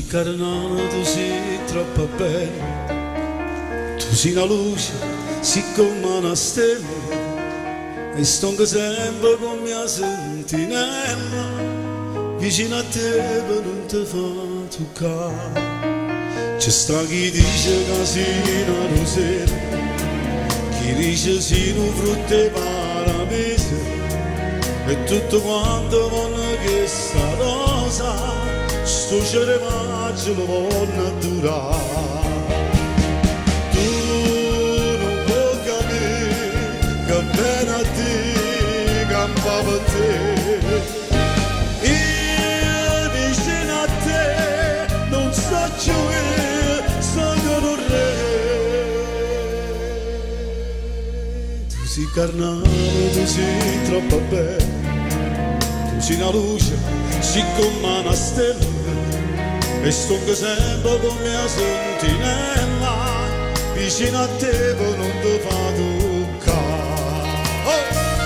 carnale, tu sei troppo bella, tu sei una luce, sei come una stella, e sto sempre con mia sentinella, vicino a te per non ti fa toccare. C'è sta chi dice che sei una rosetta, chi dice sei un frutto di paradiso, e tutto quanto vanno che sta rosa, sto ceremaggio lo voglio durare. Tu non puoi capire che bene a te campa per te, io vicino a te non so gioire, sono un re. Tu sei carnale, tu sei troppo bella, tu sei una luce, sei come una stella, e sto sempre con mia sentinella, vicino a te per non ti fa toccare. Oh!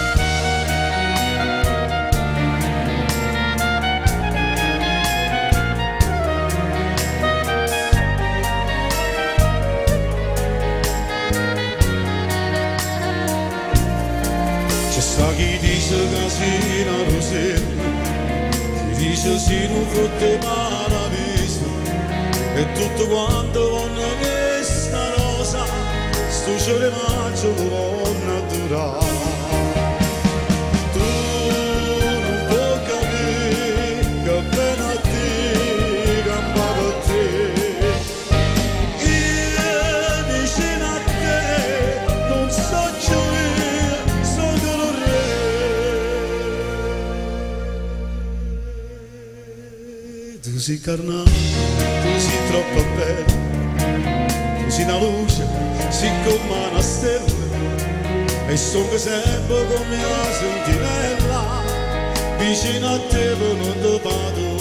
C'è sta chi dice che sei una rosetta, dice sì un frutto di paradiso, e tutto quanto vanno che sta rosa, sto ceremaggio lo voglio durare. Tu non puoi capire che bene a te campa per te, io vicino a te non so gioire, sono un re. Tu sei carnale, tu sei troppo bella, tu sei una luce, sei come una stella, e sto sempre con mia sentinella, vicino a te per non ti vado.